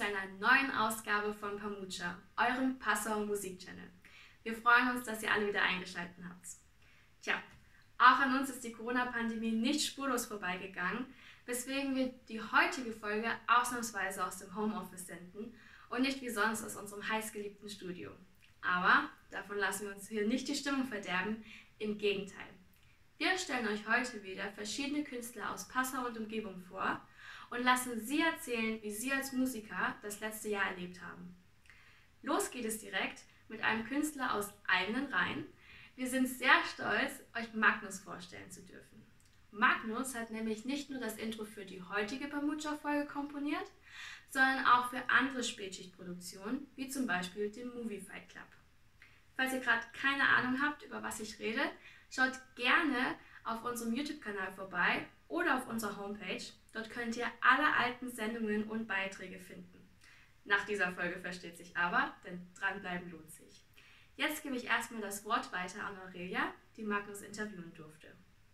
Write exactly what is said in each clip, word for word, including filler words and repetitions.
zu einer neuen Ausgabe von Pamucha, eurem Passauer Musikchannel. Wir freuen uns, dass ihr alle wieder eingeschaltet habt. Tja, auch an uns ist die Corona-Pandemie nicht spurlos vorbeigegangen, weswegen wir die heutige Folge ausnahmsweise aus dem Homeoffice senden und nicht wie sonst aus unserem heißgeliebten Studio. Aber davon lassen wir uns hier nicht die Stimmung verderben, im Gegenteil. Wir stellen euch heute wieder verschiedene Künstler aus Passau und Umgebung vor und lassen sie erzählen, wie sie als Musiker das letzte Jahr erlebt haben. Los geht es direkt mit einem Künstler aus eigenen Reihen. Wir sind sehr stolz, euch Magnus vorstellen zu dürfen. Magnus hat nämlich nicht nur das Intro für die heutige Pamucha-Folge komponiert, sondern auch für andere Spätschichtproduktionen, wie zum Beispiel den Movie Fight Club. Falls ihr gerade keine Ahnung habt, über was ich rede, schaut gerne auf unserem YouTube-Kanal vorbei oder auf unserer Homepage. Dort könnt ihr alle alten Sendungen und Beiträge finden. Nach dieser Folge versteht sich aber, denn dranbleiben lohnt sich. Jetzt gebe ich erstmal das Wort weiter an Aurelia, die Magnus interviewen durfte.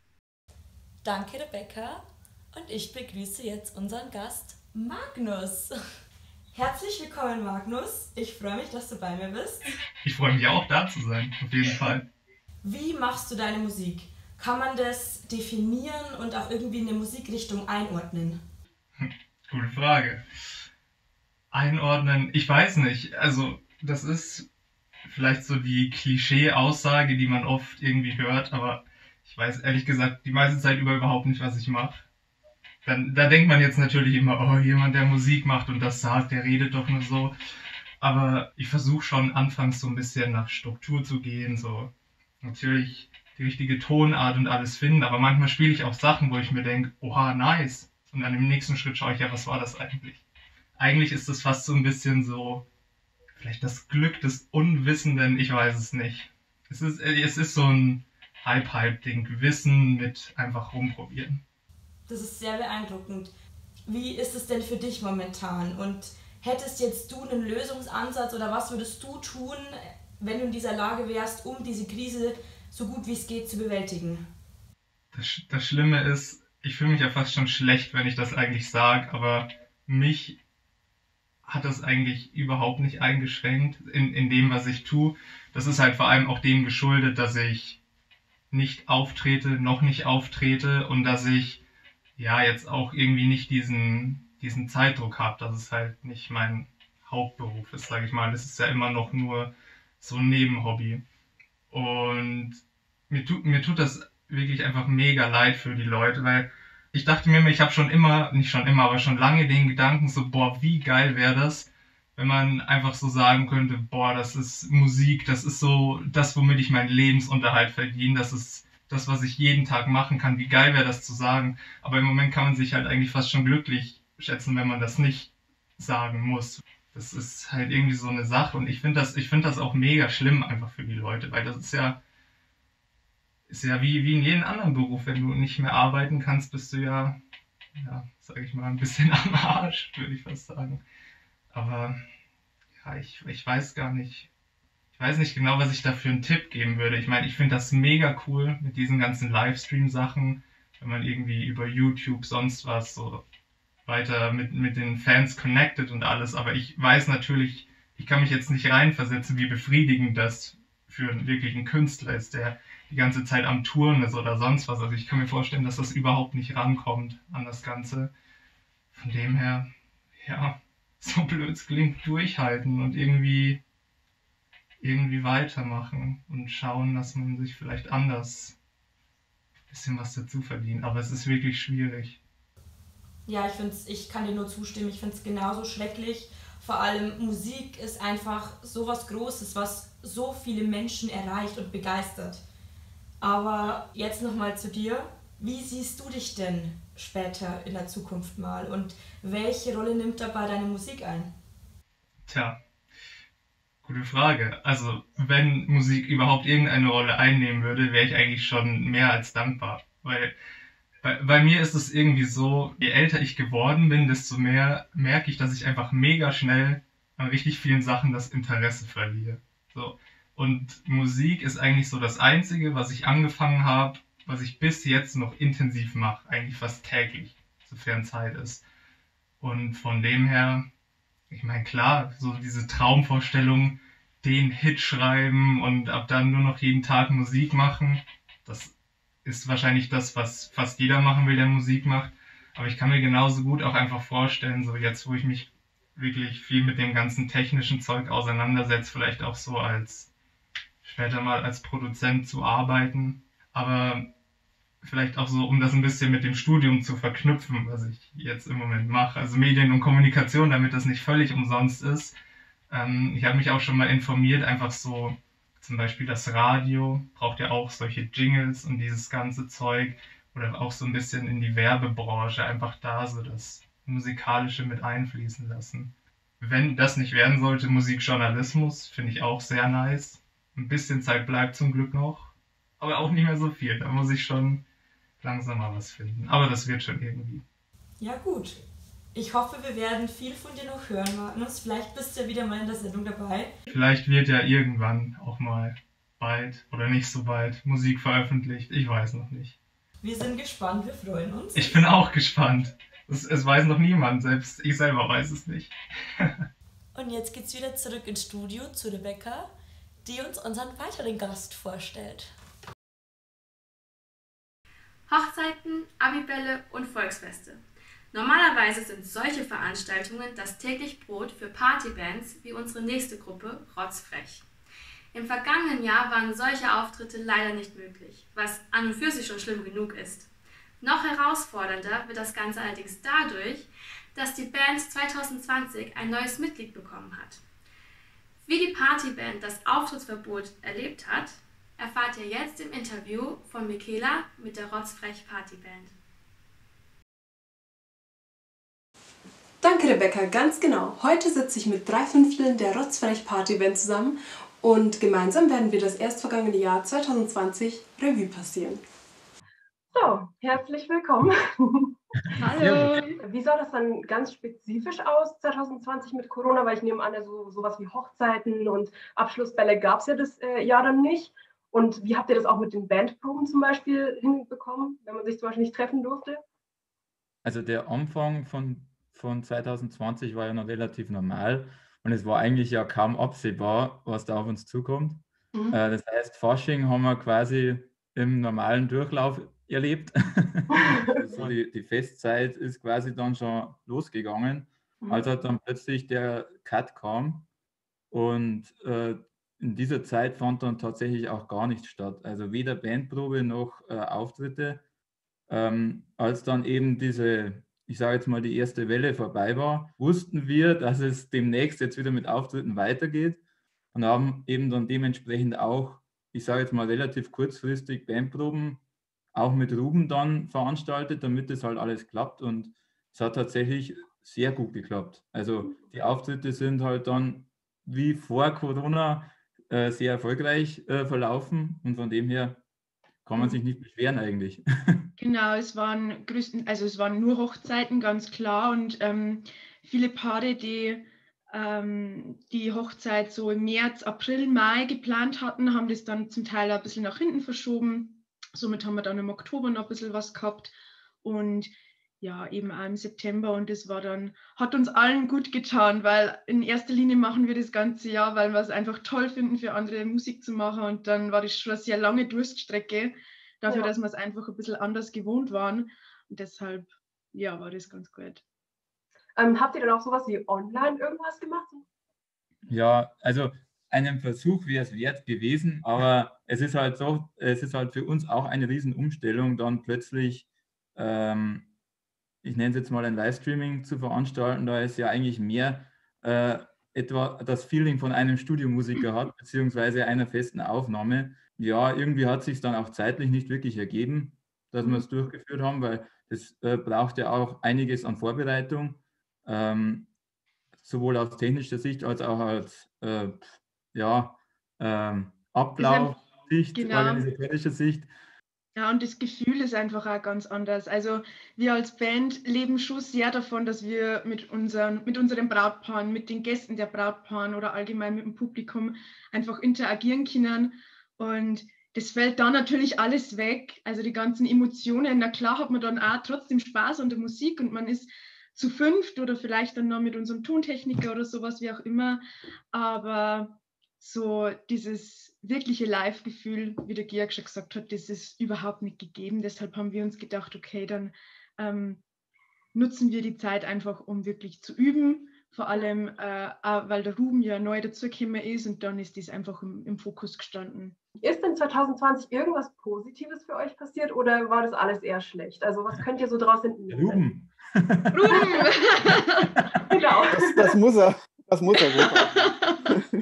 Danke, Rebecca. Und ich begrüße jetzt unseren Gast, Magnus. Herzlich willkommen, Magnus. Ich freue mich, dass du bei mir bist. Ich freue mich auch, da zu sein, auf jeden Fall. Wie machst du deine Musik? Kann man das definieren und auch irgendwie in eine Musikrichtung einordnen? Hm, gute Frage. Einordnen, ich weiß nicht. Also, das ist vielleicht so die Klischee-Aussage, die man oft irgendwie hört, aber ich weiß ehrlich gesagt die meiste Zeit über überhaupt nicht, was ich mache. Dann, da denkt man jetzt natürlich immer, oh, jemand, der Musik macht und das sagt, der redet doch nur so. Aber ich versuche schon anfangs so ein bisschen nach Struktur zu gehen, so natürlich die richtige Tonart und alles finden, aber manchmal spiele ich auch Sachen, wo ich mir denke, oha, nice. Und dann im nächsten Schritt schaue ich, ja, was war das eigentlich? Eigentlich ist das fast so ein bisschen so, vielleicht das Glück des Unwissenden, ich weiß es nicht. Es ist, es ist so ein Hype-Hype-Ding, Wissen mit einfach rumprobieren. Das ist sehr beeindruckend. Wie ist es denn für dich momentan? Und hättest jetzt du einen Lösungsansatz oder was würdest du tun, wenn du in dieser Lage wärst, um diese Krise so gut wie es geht zu bewältigen? Das, das Schlimme ist, ich fühle mich ja fast schon schlecht, wenn ich das eigentlich sage, aber mich hat das eigentlich überhaupt nicht eingeschränkt in, in dem, was ich tue. Das ist halt vor allem auch dem geschuldet, dass ich nicht auftrete, noch nicht auftrete und dass ich ja jetzt auch irgendwie nicht diesen, diesen Zeitdruck habe, dass es halt nicht mein Hauptberuf ist, sage ich mal. Das ist ja immer noch nur so ein Nebenhobby. Und mir tut, mir tut das wirklich einfach mega leid für die Leute, weil ich dachte mir, ich habe schon immer, nicht schon immer, aber schon lange den Gedanken so, boah, wie geil wäre das, wenn man einfach so sagen könnte, boah, das ist Musik, das ist so das, womit ich meinen Lebensunterhalt verdiene, das ist das, was ich jeden Tag machen kann, wie geil wäre das zu sagen. Aber im Moment kann man sich halt eigentlich fast schon glücklich schätzen, wenn man das nicht sagen muss. Das ist halt irgendwie so eine Sache und ich finde das, ich finde das auch mega schlimm einfach für die Leute, weil das ist ja, ist ja wie, wie in jedem anderen Beruf, wenn du nicht mehr arbeiten kannst, bist du ja, ja, sag ich mal, ein bisschen am Arsch, würde ich fast sagen. Aber ja, ich, ich weiß gar nicht, ich weiß nicht genau, was ich da für einen Tipp geben würde. Ich meine, ich finde das mega cool mit diesen ganzen Livestream-Sachen, wenn man irgendwie über YouTube sonst was so weiter mit, mit den Fans connected und alles, aber ich weiß natürlich, ich kann mich jetzt nicht reinversetzen, wie befriedigend das für einen wirklichen Künstler ist, der die ganze Zeit am Touren ist oder sonst was. Also ich kann mir vorstellen, dass das überhaupt nicht rankommt an das Ganze. Von dem her, ja, so blöd es klingt, durchhalten und irgendwie, irgendwie weitermachen und schauen, dass man sich vielleicht anders ein bisschen was dazu verdient. Aber es ist wirklich schwierig. Ja, ich find's, ich kann dir nur zustimmen, ich finde es genauso schrecklich. Vor allem Musik ist einfach so was Großes, was so viele Menschen erreicht und begeistert. Aber jetzt nochmal zu dir. Wie siehst du dich denn später in der Zukunft mal und welche Rolle nimmt dabei deine Musik ein? Tja, gute Frage. Also, wenn Musik überhaupt irgendeine Rolle einnehmen würde, wäre ich eigentlich schon mehr als dankbar. Weil bei, bei mir ist es irgendwie so, je älter ich geworden bin, desto mehr merke ich, dass ich einfach mega schnell an richtig vielen Sachen das Interesse verliere. So. Und Musik ist eigentlich so das Einzige, was ich angefangen habe, was ich bis jetzt noch intensiv mache, eigentlich fast täglich, sofern Zeit ist. Und von dem her, ich meine, klar, so diese Traumvorstellung, den Hit schreiben und ab dann nur noch jeden Tag Musik machen, das ist wahrscheinlich das, was fast jeder machen will, der Musik macht. Aber ich kann mir genauso gut auch einfach vorstellen, so jetzt, wo ich mich wirklich viel mit dem ganzen technischen Zeug auseinandersetze, vielleicht auch so als später mal als Produzent zu arbeiten. Aber vielleicht auch so, um das ein bisschen mit dem Studium zu verknüpfen, was ich jetzt im Moment mache. Also Medien und Kommunikation, damit das nicht völlig umsonst ist. Ähm, ich habe mich auch schon mal informiert, einfach so, zum Beispiel das Radio braucht ja auch solche Jingles und dieses ganze Zeug. Oder auch so ein bisschen in die Werbebranche, einfach da so das Musikalische mit einfließen lassen. Wenn das nicht werden sollte, Musikjournalismus, finde ich auch sehr nice. Ein bisschen Zeit bleibt zum Glück noch, aber auch nicht mehr so viel. Da muss ich schon langsam mal was finden. Aber das wird schon irgendwie. Ja gut, ich hoffe, wir werden viel von dir noch hören, Magnus. Vielleicht bist du ja wieder mal in der Sendung dabei. Vielleicht wird ja irgendwann auch mal bald oder nicht so bald Musik veröffentlicht. Ich weiß noch nicht. Wir sind gespannt, wir freuen uns. Ich bin auch gespannt. Es, es weiß noch niemand, selbst ich selber weiß es nicht. Und jetzt geht's wieder zurück ins Studio zu Rebecca, die uns unseren weiteren Gast vorstellt. Hochzeiten, Abibälle und Volksfeste. Normalerweise sind solche Veranstaltungen das täglich Brot für Partybands wie unsere nächste Gruppe Rotzfrech. Im vergangenen Jahr waren solche Auftritte leider nicht möglich, was an und für sich schon schlimm genug ist. Noch herausfordernder wird das Ganze allerdings dadurch, dass die Band zwanzig zwanzig ein neues Mitglied bekommen hat. Wie die Partyband das Auftrittsverbot erlebt hat, erfahrt ihr jetzt im Interview von Michaela mit der Rotzfrech Partyband. Danke Rebecca, ganz genau. Heute sitze ich mit drei Fünfteln der Rotzfrech Partyband zusammen und gemeinsam werden wir das erstvergangene Jahr zwanzig zwanzig Revue passieren. So, herzlich willkommen. Hallo! Wie sah das dann ganz spezifisch aus zwanzig zwanzig mit Corona? Weil ich nehme an, also sowas wie Hochzeiten und Abschlussbälle gab es ja das äh, Jahr dann nicht. Und wie habt ihr das auch mit den Bandproben zum Beispiel hinbekommen, wenn man sich zum Beispiel nicht treffen durfte? Also der Anfang von, von zwanzig zwanzig war ja noch relativ normal und es war eigentlich ja kaum absehbar, was da auf uns zukommt. Mhm. Äh, das heißt, Fasching haben wir quasi im normalen Durchlauf erlebt. Also die, die Festzeit ist quasi dann schon losgegangen, mhm. als halt dann plötzlich der Cut kam und äh, in dieser Zeit fand dann tatsächlich auch gar nichts statt. Also weder Bandprobe noch äh, Auftritte. Ähm, als dann eben diese, ich sage jetzt mal, die erste Welle vorbei war, wussten wir, dass es demnächst jetzt wieder mit Auftritten weitergeht und haben eben dann dementsprechend auch, ich sage jetzt mal, relativ kurzfristig Bandproben auch mit Ruben dann veranstaltet, damit das halt alles klappt und es hat tatsächlich sehr gut geklappt. Also die Auftritte sind halt dann wie vor Corona äh, sehr erfolgreich äh, verlaufen und von dem her kann man sich nicht beschweren eigentlich. Genau, es waren größten, also es waren nur Hochzeiten, ganz klar. Und ähm, viele Paare, die ähm, die Hochzeit so im März, April, Mai geplant hatten, haben das dann zum Teil ein bisschen nach hinten verschoben. Somit haben wir dann im Oktober noch ein bisschen was gehabt. Und ja, eben auch im September. Und das war dann, hat uns allen gut getan, weil in erster Linie machen wir das ganze Jahr, weil wir es einfach toll finden, für andere Musik zu machen. Und dann war das schon eine sehr lange Durststrecke dafür, ja. dass wir es einfach ein bisschen anders gewohnt waren. Und deshalb, ja, war das ganz gut. Ähm, habt ihr dann auch sowas wie online irgendwas gemacht? Ja, also einen Versuch wäre es wert gewesen, aber es ist halt so, es ist halt für uns auch eine Riesenumstellung, dann plötzlich ähm, ich nenne es jetzt mal ein Livestreaming zu veranstalten, da es ja eigentlich mehr äh, etwa das Feeling von einem Studiomusiker hat, beziehungsweise einer festen Aufnahme. Ja, irgendwie hat es sich dann auch zeitlich nicht wirklich ergeben, dass wir es durchgeführt haben, weil es äh, braucht ja auch einiges an Vorbereitung, ähm, sowohl aus technischer Sicht als auch als äh, ja, ähm, Ablaufsicht, genau. organisatorischer Sicht. Ja, und das Gefühl ist einfach auch ganz anders. Also wir als Band leben schon sehr davon, dass wir mit unseren, mit unseren Brautpaaren, mit den Gästen der Brautpaaren oder allgemein mit dem Publikum einfach interagieren können. Und das fällt dann natürlich alles weg. Also die ganzen Emotionen. Na klar hat man dann auch trotzdem Spaß an der Musik und man ist zu fünft oder vielleicht dann noch mit unserem Tontechniker oder sowas, wie auch immer. Aber so dieses wirkliche Live-Gefühl, wie der Georg schon gesagt hat, das ist überhaupt nicht gegeben. Deshalb haben wir uns gedacht, okay, dann ähm, nutzen wir die Zeit einfach, um wirklich zu üben. Vor allem, äh, auch weil der Ruben ja neu dazugekommen ist und dann ist dies einfach im, im Fokus gestanden. Ist denn zwanzig zwanzig irgendwas Positives für euch passiert oder war das alles eher schlecht? Also was könnt ihr so draus entnehmen? Ruben! Ruben! Genau. Das, das muss er. Das muss er so.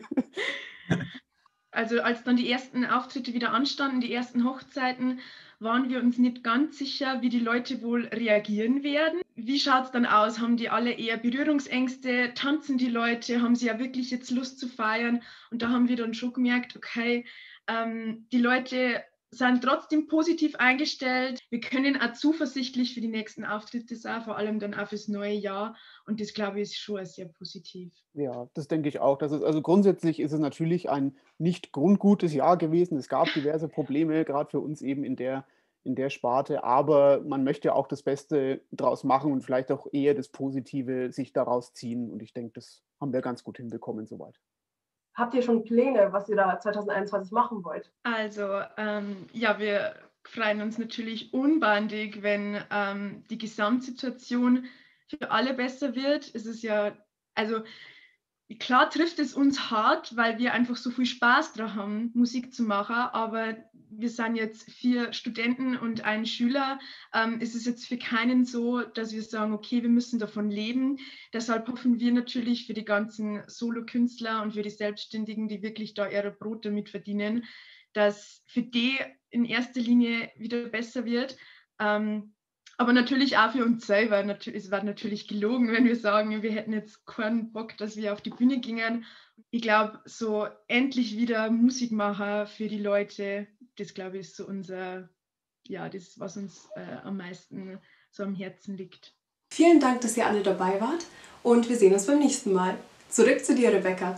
Also als dann die ersten Auftritte wieder anstanden, die ersten Hochzeiten, waren wir uns nicht ganz sicher, wie die Leute wohl reagieren werden. Wie schaut es dann aus? Haben die alle eher Berührungsängste? Tanzen die Leute? Haben sie ja wirklich jetzt Lust zu feiern? Und da haben wir dann schon gemerkt, okay, ähm, die Leute sind trotzdem positiv eingestellt. Wir können auch zuversichtlich für die nächsten Auftritte sein, vor allem dann auch fürs neue Jahr. Und das, glaube ich, ist schon sehr positiv. Ja, das denke ich auch. Das ist, also grundsätzlich ist es natürlich ein nicht grundgutes Jahr gewesen. Es gab diverse Probleme, gerade für uns eben in der, in der Sparte. Aber man möchte auch das Beste draus machen und vielleicht auch eher das Positive sich daraus ziehen. Und ich denke, das haben wir ganz gut hinbekommen soweit. Habt ihr schon Pläne, was ihr da zwanzig einundzwanzig machen wollt? Also, ähm, ja, wir freuen uns natürlich unbandig, wenn ähm, die Gesamtsituation für alle besser wird. Es ist ja, also klar trifft es uns hart, weil wir einfach so viel Spaß daran haben, Musik zu machen, aber wir sind jetzt vier Studenten und ein Schüler. Ähm, es ist jetzt für keinen so, dass wir sagen, okay, wir müssen davon leben. Deshalb hoffen wir natürlich für die ganzen Solokünstler und für die Selbstständigen, die wirklich da ihre Brot damit verdienen, dass für die in erster Linie wieder besser wird. Ähm, Aber natürlich auch für uns selber. Es war natürlich gelogen, wenn wir sagen, wir hätten jetzt keinen Bock, dass wir auf die Bühne gingen. Ich glaube, so endlich wieder Musik machen für die Leute, das glaube ich ist so unser, ja, das, was uns äh, am meisten so am Herzen liegt. Vielen Dank, dass ihr alle dabei wart und wir sehen uns beim nächsten Mal. Zurück zu dir, Rebecca.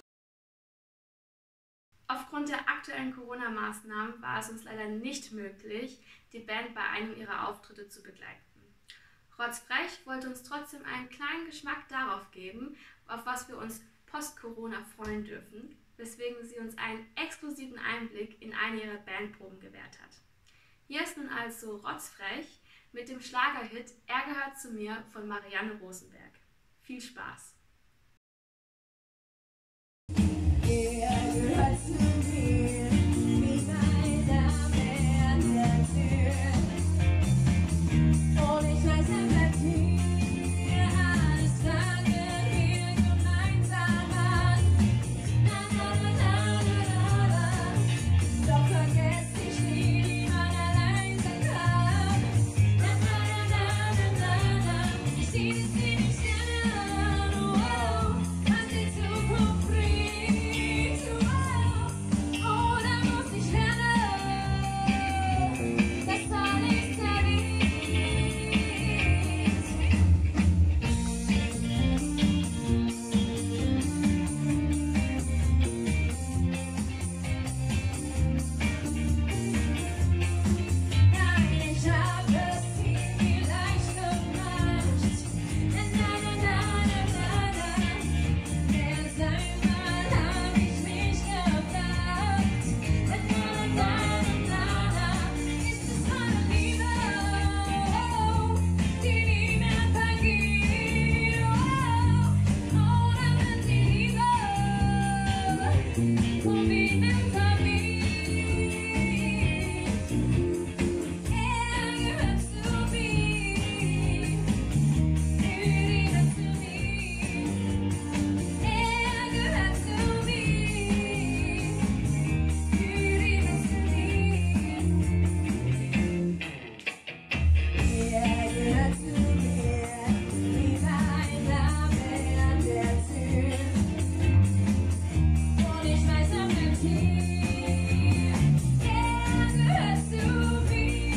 Aufgrund der aktuellen Corona-Maßnahmen war es uns leider nicht möglich, die Band bei einem ihrer Auftritte zu begleiten. Rotzfrech wollte uns trotzdem einen kleinen Geschmack darauf geben, auf was wir uns post-Corona freuen dürfen, weswegen sie uns einen exklusiven Einblick in eine ihrer Bandproben gewährt hat. Hier ist nun also Rotzfrech mit dem Schlagerhit Er gehört zu mir von Marianne Rosenberg. Viel Spaß! Er gehört zu mir, wie mein Name an der Tür. Und ich weiß, er bleibt hier, alles fangen wir gemeinsam an. Na, na, na, na, na, na. Doch vergesst ich nie, wie man allein sein kann. Na, na, na, na, na, na. Ich zieh es dir nicht an, oh, was die Zukunft bringt. Oder muss ich lernen, dass alles zerriet? Nein, ich hab es hier vielleicht gemacht. Na, na, na, na, na, na. Erst einmal hab ich mich gefragt. Na, na, na, na, na. Ist es meine Liebe, die nie mehr vergeht? Oder wird die Liebe von ihnen vermied? Er gehört zu mir, gehört zu mir. Er gehört zu mir, gehört zu mir. Er gehört zu mir, wie mein Name an der Tür. Und ich weiß, er bleibt hier. Er gehört zu mir.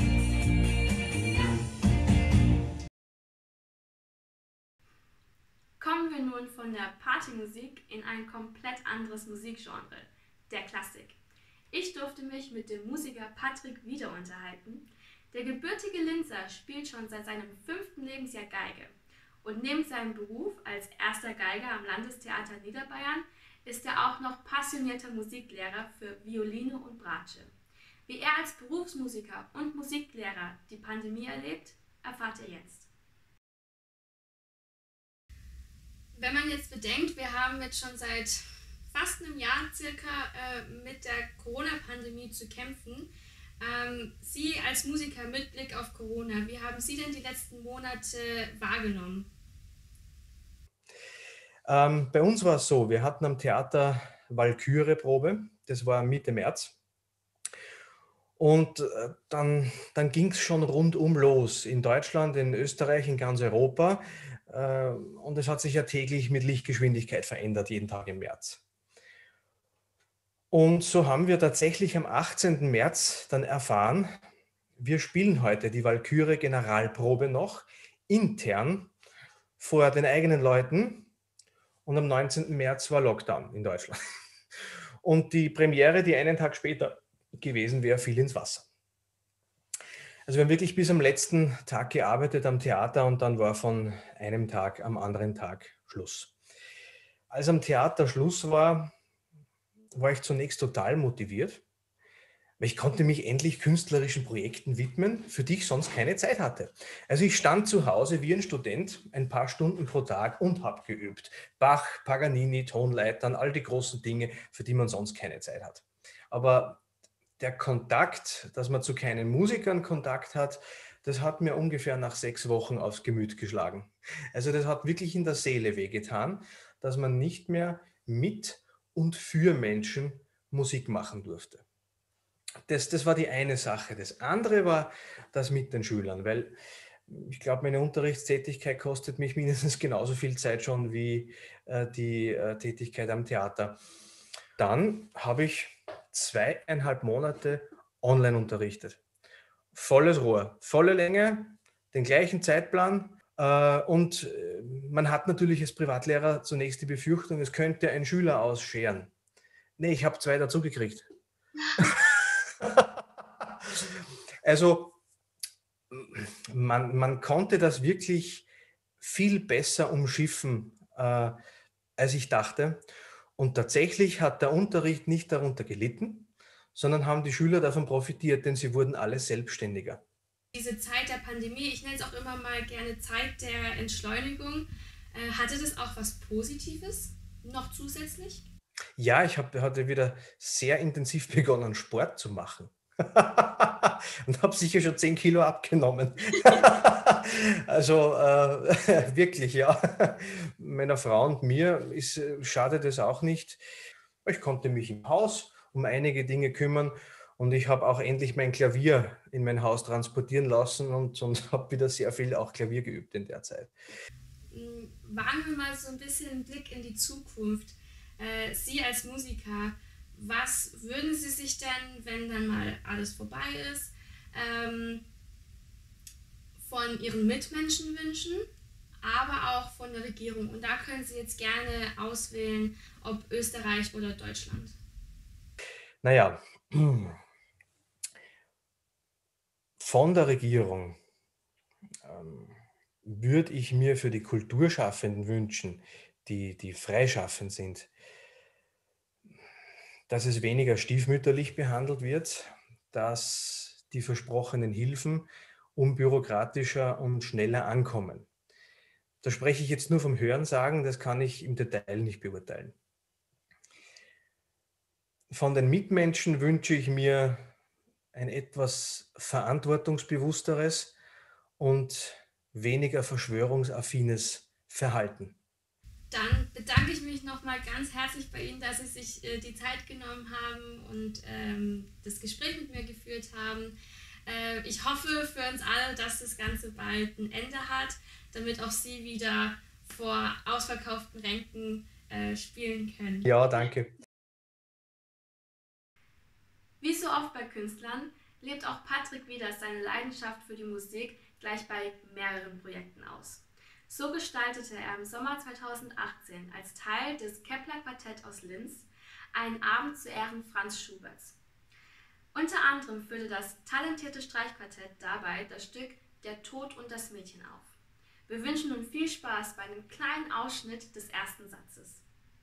Kommen wir nun von der Partymusik in ein komplett anderes Musikgenre, der Klassik. Ich durfte mich mit dem Musiker Patrick wieder unterhalten. Der gebürtige Linzer spielt schon seit seinem fünften Lebensjahr Geige Und neben seinem Beruf als erster Geiger am Landestheater Niederbayern ist er auch noch passionierter Musiklehrer für Violine und Bratsche. Wie er als Berufsmusiker und Musiklehrer die Pandemie erlebt, erfahrt ihr jetzt. Wenn man jetzt bedenkt, wir haben jetzt schon seit fast einem Jahr circa äh, mit der Corona-Pandemie zu kämpfen. Ähm, Sie als Musiker mit Blick auf Corona, wie haben Sie denn die letzten Monate wahrgenommen? Ähm, bei uns war es so, wir hatten am Theater Walküre-Probe, das war Mitte März. Und äh, dann, dann ging es schon rundum los, in Deutschland, in Österreich, in ganz Europa. Äh, und es hat sich ja täglich mit Lichtgeschwindigkeit verändert, jeden Tag im März. Und so haben wir tatsächlich am achtzehnten März dann erfahren, wir spielen heute die Walküre Generalprobe noch intern vor den eigenen Leuten. Und am neunzehnten März war Lockdown in Deutschland. Und die Premiere, die einen Tag später gewesen wäre, fiel ins Wasser. Also wir haben wirklich bis am letzten Tag gearbeitet am Theater und dann war von einem Tag am anderen Tag Schluss. Als am Theater Schluss war, war ich zunächst total motiviert, weil ich konnte mich endlich künstlerischen Projekten widmen, für die ich sonst keine Zeit hatte. Also ich stand zu Hause wie ein Student ein paar Stunden pro Tag und habe geübt. Bach, Paganini, Tonleitern, all die großen Dinge, für die man sonst keine Zeit hat. Aber der Kontakt, dass man zu keinen Musikern Kontakt hat, das hat mir ungefähr nach sechs Wochen aufs Gemüt geschlagen. Also das hat wirklich in der Seele wehgetan, dass man nicht mehr mit und für Menschen Musik machen durfte. Das, das war die eine Sache. Das andere war das mit den Schülern, weil ich glaube, meine Unterrichtstätigkeit kostet mich mindestens genauso viel Zeit schon wie äh, die äh, Tätigkeit am Theater. Dann habe ich zweieinhalb Monate online unterrichtet. Volles Rohr, volle Länge, den gleichen Zeitplan. Äh, und äh, man hat natürlich als Privatlehrer zunächst die Befürchtung, es könnte ein Schüler ausscheren. Nee, ich habe zwei dazu gekriegt. Also man, man konnte das wirklich viel besser umschiffen, äh, als ich dachte. Und tatsächlich hat der Unterricht nicht darunter gelitten, sondern haben die Schüler davon profitiert, denn sie wurden alle selbstständiger. Diese Zeit der Pandemie, ich nenne es auch immer mal gerne Zeit der Entschleunigung, äh, hatte das auch was Positives noch zusätzlich? Ja, ich hab, hatte wieder sehr intensiv begonnen, Sport zu machen. Und habe sicher schon zehn Kilo abgenommen. Also äh, wirklich, ja. Meiner Frau und mir ist, schadet es auch nicht. Ich konnte mich im Haus um einige Dinge kümmern und ich habe auch endlich mein Klavier in mein Haus transportieren lassen und, und habe wieder sehr viel auch Klavier geübt in der Zeit. Wagen wir mal so ein bisschen einen Blick in die Zukunft. Äh, Sie als Musiker, was würden Sie sich denn, wenn dann mal alles vorbei ist, ähm, von Ihren Mitmenschen wünschen, aber auch von der Regierung? Und da können Sie jetzt gerne auswählen, ob Österreich oder Deutschland. Naja, von der Regierung ähm, würde ich mir für die Kulturschaffenden wünschen, die, die freischaffend sind, dass es weniger stiefmütterlich behandelt wird, dass die versprochenen Hilfen unbürokratischer und schneller ankommen. Da spreche ich jetzt nur vom Hörensagen, das kann ich im Detail nicht beurteilen. Von den Mitmenschen wünsche ich mir ein etwas verantwortungsbewussteres und weniger verschwörungsaffines Verhalten. Dann bedanke ich mich nochmal ganz herzlich bei Ihnen, dass Sie sich äh, die Zeit genommen haben und ähm, das Gespräch mit mir geführt haben. Äh, ich hoffe für uns alle, dass das Ganze bald ein Ende hat, damit auch Sie wieder vor ausverkauften Ränken äh, spielen können. Ja, danke. Wie so oft bei Künstlern lebt auch Patrick Wieders seine Leidenschaft für die Musik gleich bei mehreren Projekten aus. So gestaltete er im Sommer zweitausendachtzehn als Teil des Kepler-Quartett aus Linz einen Abend zu Ehren Franz Schuberts. Unter anderem führte das talentierte Streichquartett dabei das Stück Der Tod und das Mädchen auf. Wir wünschen nun viel Spaß bei einem kleinen Ausschnitt des ersten Satzes.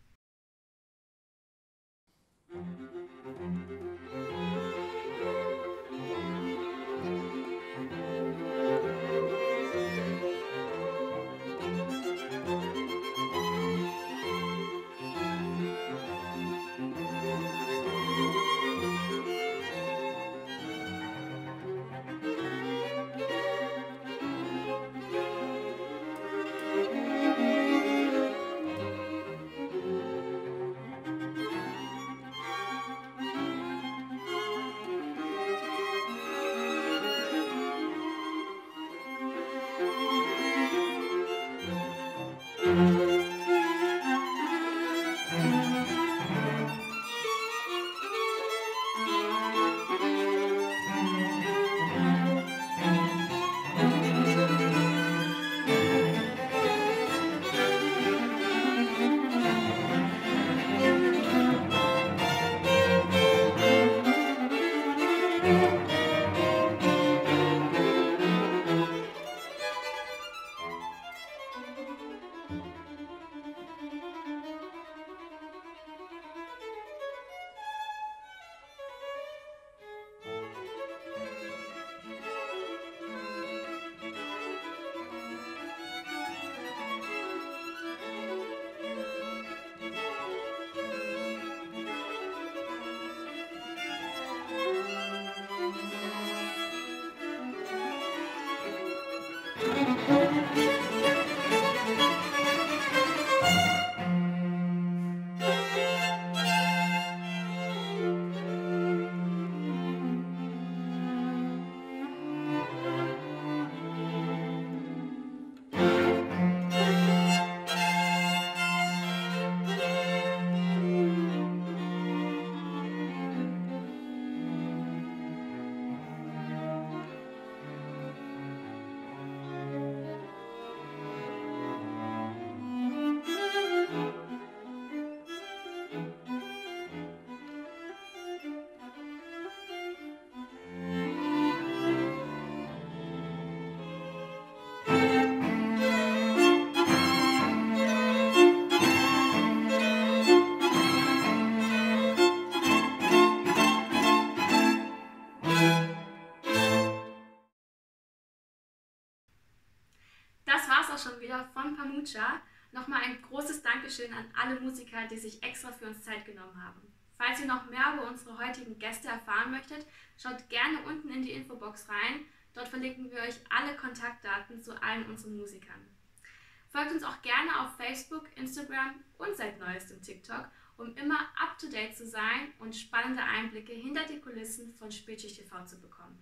Das war's auch schon wieder von Pamucha. Nochmal ein großes Dankeschön an alle Musiker, die sich extra für uns Zeit genommen haben. Falls ihr noch mehr über unsere heutigen Gäste erfahren möchtet, schaut gerne unten in die Infobox rein. Dort verlinken wir euch alle Kontaktdaten zu allen unseren Musikern. Folgt uns auch gerne auf Facebook, Instagram und seit neuestem TikTok, um immer up-to-date zu sein und spannende Einblicke hinter die Kulissen von Spätschicht T V zu bekommen.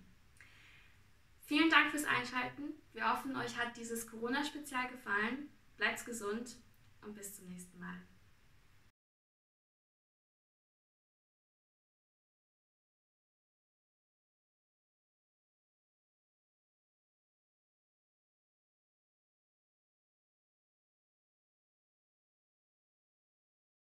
Vielen Dank fürs Einschalten. Wir hoffen, euch hat dieses Corona-Spezial gefallen. Bleibt gesund und bis zum nächsten Mal.